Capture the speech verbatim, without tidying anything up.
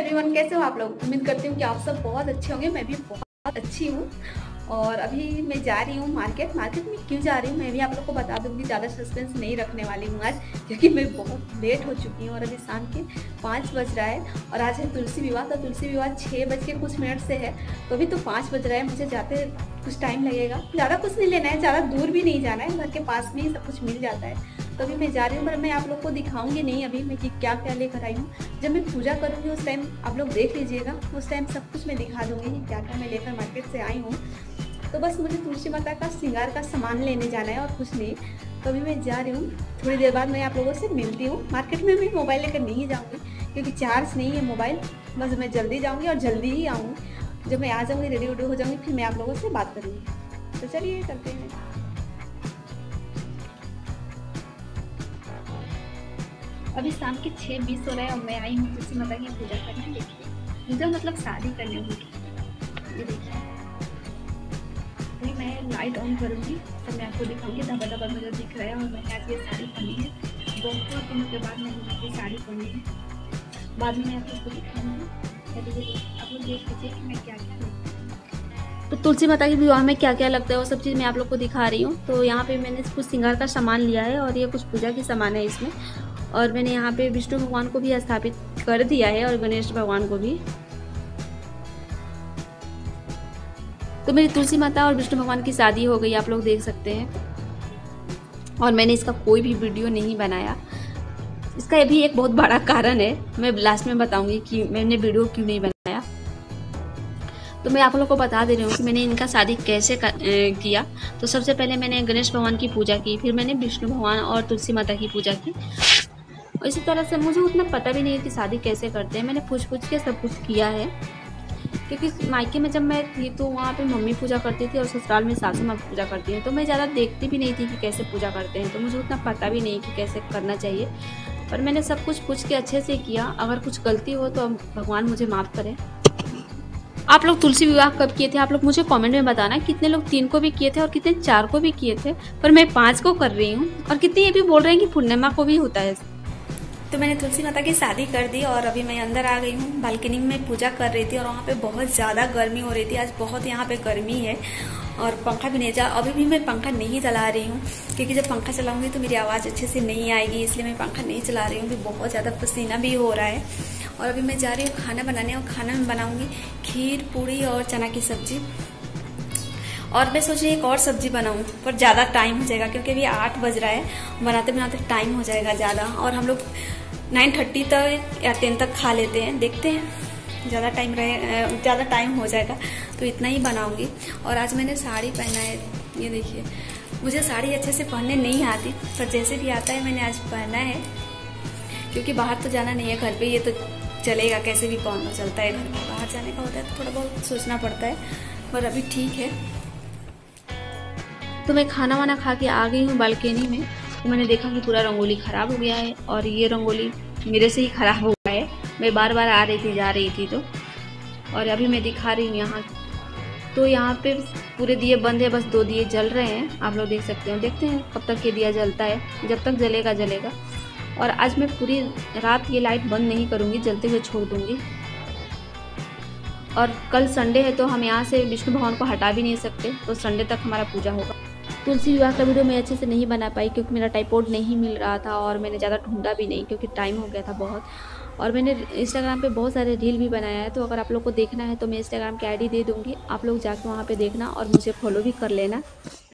Everyone, कैसे हो आप लोग। उम्मीद करती हूँ कि आप सब बहुत अच्छे होंगे। मैं भी बहुत अच्छी हूँ। और अभी मैं जा रही हूँ मार्केट। मार्केट में क्यों जा रही हूँ मैं भी आप लोग को बता दूँगी। ज़्यादा सस्पेंस नहीं रखने वाली हूँ आज, क्योंकि मैं बहुत लेट हो चुकी हूँ और अभी शाम के पाँच बज रहा है और आज है तुलसी विवाह। तो तुलसी विवाह छः बज के कुछ मिनट से है, तो अभी तो पाँच बज रहा है। मुझे जाते कुछ टाइम लगेगा। ज़्यादा कुछ नहीं लेना है, ज़्यादा दूर भी नहीं जाना है, घर के पास में ही सब कुछ मिल जाता है। तो अभी मैं जा रही हूँ, पर मैं आप लोग को दिखाऊंगी नहीं अभी मैं कि क्या क्या लेकर आई हूँ। जब मैं पूजा करूँगी उस टाइम आप लोग देख लीजिएगा, उस टाइम सब कुछ मैं दिखा दूँगी कि क्या क्या मैं लेकर मार्केट से आई हूँ। तो बस मुझे तुलसी माता का श्रृंगार का सामान लेने जाना है और कुछ नहीं। तो अभी मैं जा रही हूँ, थोड़ी देर बाद मैं आप लोगों से मिलती हूँ। मार्केट में मैं मोबाइल लेकर नहीं जाऊँगी क्योंकि चार्ज नहीं है मोबाइल। बस मैं जल्दी जाऊँगी और जल्दी ही आऊँगी। जब मैं आ जाऊँगी, रेडी वेडी हो जाऊँगी, फिर मैं आप लोगों से बात करूँगी। तो चलिए करते हैं। अभी शाम के छः बीस हो रहा है और मैं आई हूँ तुलसी माता की पूजा करने। देखिए, पूजा मतलब शादी करने होगी। ये देखिए, अभी मैं लाइट ऑन करूँगी तो मैं आपको दिखाऊंगी धब्बा धब्बा मुझे दिख रहा है। और मैंने आज ये साड़ी पहनी है, बहुत दिनों के बाद मैंने ये साड़ी पहनी है। बाद में मैं आपको दिखाऊंगी। आप लोग देख लीजिए कि मैं क्या क्या तो तुलसी माता के विवाह में क्या क्या लगता है वो सब चीज़ मैं आप लोग को दिखा रही हूँ। तो यहाँ पे मैंने कुछ श्रृंगार का सामान लिया है और ये कुछ पूजा की सामान है इसमें। और मैंने यहाँ पे विष्णु भगवान को भी स्थापित कर दिया है और गणेश भगवान को भी। तो मेरी तुलसी माता और विष्णु भगवान की शादी हो गई, आप लोग देख सकते हैं। और मैंने इसका कोई भी वीडियो नहीं बनाया। इसका भी एक बहुत बड़ा कारण है, मैं लास्ट में बताऊंगी कि मैंने वीडियो क्यों नहीं बनाया। तो मैं आप लोगों को बता दे रही हूँ कि मैंने इनका शादी कैसे कर, ए, किया। तो सबसे पहले मैंने गणेश भगवान की पूजा की, फिर मैंने विष्णु भगवान और तुलसी माता की पूजा की। इसी तरह से मुझे उतना पता भी नहीं है कि शादी कैसे करते हैं। मैंने पूछ पूछ के सब कुछ किया है, क्योंकि मायके में जब मैं थी तो वहाँ पे मम्मी पूजा करती थी और ससुराल में सासू माँ पूजा करती हैं। तो मैं ज़्यादा देखती भी नहीं थी कि कैसे पूजा करते हैं, तो मुझे उतना पता भी नहीं कि कैसे करना चाहिए। पर मैंने सब कुछ पूछ के अच्छे से किया। अगर कुछ गलती हो तो भगवान मुझे माफ़ करें। आप लोग तुलसी विवाह कब किए थे आप लोग मुझे कमेंट में बताना। कितने लोग तीन को भी किए थे और कितने चार को भी किए थे, पर मैं पाँच को कर रही हूँ। और कितने ये भी बोल रहे हैं कि पूर्णिमा को भी होता है। तो मैंने तुलसी माता की शादी कर दी और अभी मैं अंदर आ गई हूँ। बालकनी में पूजा कर रही थी और वहाँ पे बहुत ज़्यादा गर्मी हो रही थी। आज बहुत यहाँ पे गर्मी है और पंखा भी नहीं चला। अभी भी मैं पंखा नहीं चला रही हूँ क्योंकि जब पंखा चलाऊंगी तो मेरी आवाज़ अच्छे से नहीं आएगी, इसलिए मैं पंखा नहीं चला रही हूँ। अभी बहुत ज़्यादा पसीना भी हो रहा है। और अभी मैं जा रही हूँ खाना बनाने और खाना में बनाऊँगी खीर, पूड़ी और चना की सब्जी। और मैं सोच रही एक और सब्जी बनाऊँ, पर ज़्यादा टाइम हो जाएगा क्योंकि अभी आठ बज रहा है। बनाते बनाते टाइम हो जाएगा ज़्यादा और हम लोग नाइन थर्टी तक या टेन तक खा लेते हैं। देखते हैं, ज़्यादा टाइम रहे ज़्यादा टाइम हो जाएगा तो इतना ही बनाऊंगी। और आज मैंने साड़ी पहना है, ये देखिए। मुझे साड़ी अच्छे से पहनने नहीं आती, पर जैसे भी आता है मैंने आज पहना है क्योंकि बाहर तो जाना नहीं है, घर पे ये तो चलेगा, कैसे भी पहनना चलता है। घर पे बाहर जाने का होता है तो थोड़ा बहुत सोचना पड़ता है, पर अभी ठीक है। तो मैं खाना वाना खा के आ गई हूँ बालकनी में। तो मैंने देखा कि पूरा रंगोली ख़राब हो गया है और ये रंगोली मेरे से ही ख़राब हो गया है। मैं बार बार आ रही थी जा रही थी तो। और अभी मैं दिखा रही हूँ यहाँ, तो यहाँ पे पूरे दिए बंद है, बस दो दिए जल रहे हैं, आप लोग देख सकते हैं। देखते हैं कब तक ये दिया जलता है, जब तक जलेगा जलेगा। और आज मैं पूरी रात ये लाइट बंद नहीं करूँगी, जलते हुए छोड़ दूँगी। और कल संडे है तो हम यहाँ से विष्णु भगवान को हटा भी नहीं सकते, तो संडे तक हमारा पूजा होगा। तुलसी विवाह का वीडियो मैं अच्छे से नहीं बना पाई क्योंकि मेरा ट्राइपॉड नहीं मिल रहा था और मैंने ज़्यादा ढूंढा भी नहीं क्योंकि टाइम हो गया था बहुत। और मैंने इंस्टाग्राम पे बहुत सारे रील भी बनाया है, तो अगर आप लोग को देखना है तो मैं इंस्टाग्राम की आईडी दे दूँगी, आप लोग जाकर वहाँ पे देखना और मुझे फॉलो भी कर लेना।